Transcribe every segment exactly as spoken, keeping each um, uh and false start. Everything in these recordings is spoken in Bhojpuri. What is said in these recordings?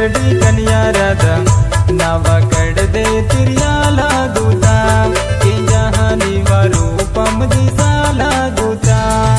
डरडी कन्या राधा नावा कड़ दे तिरियाला दूता के जहानी वारू पम दिसाला दूता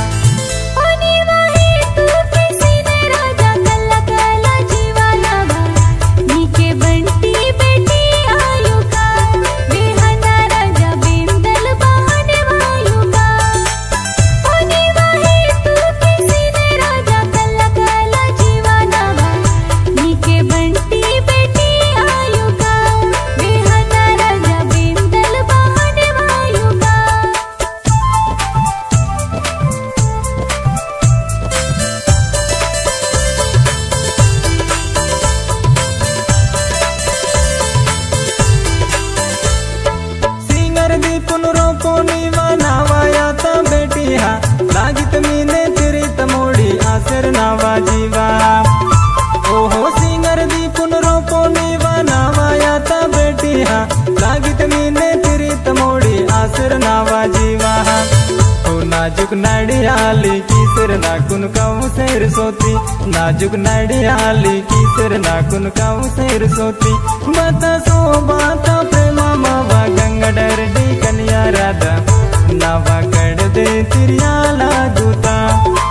लागित मीने तेरी तमोड़ी आसर नावा जीवा ओहो सिंगर दी पुनरो पोनीवा नावा याता बेटी हा लागित मीने तेरी तमोड़ी आसर नावा जीवा ओ नाजुक नाड़ियाली किसर नाकुन काऊ सेर सोती नाजुक नाड़ियाली किसर नाकुन काऊ सेर सोती बता सो बाता प्रेमा मावा गंगा डरडी कन्या राधा नावा कड़ दे तिरियाला दूता।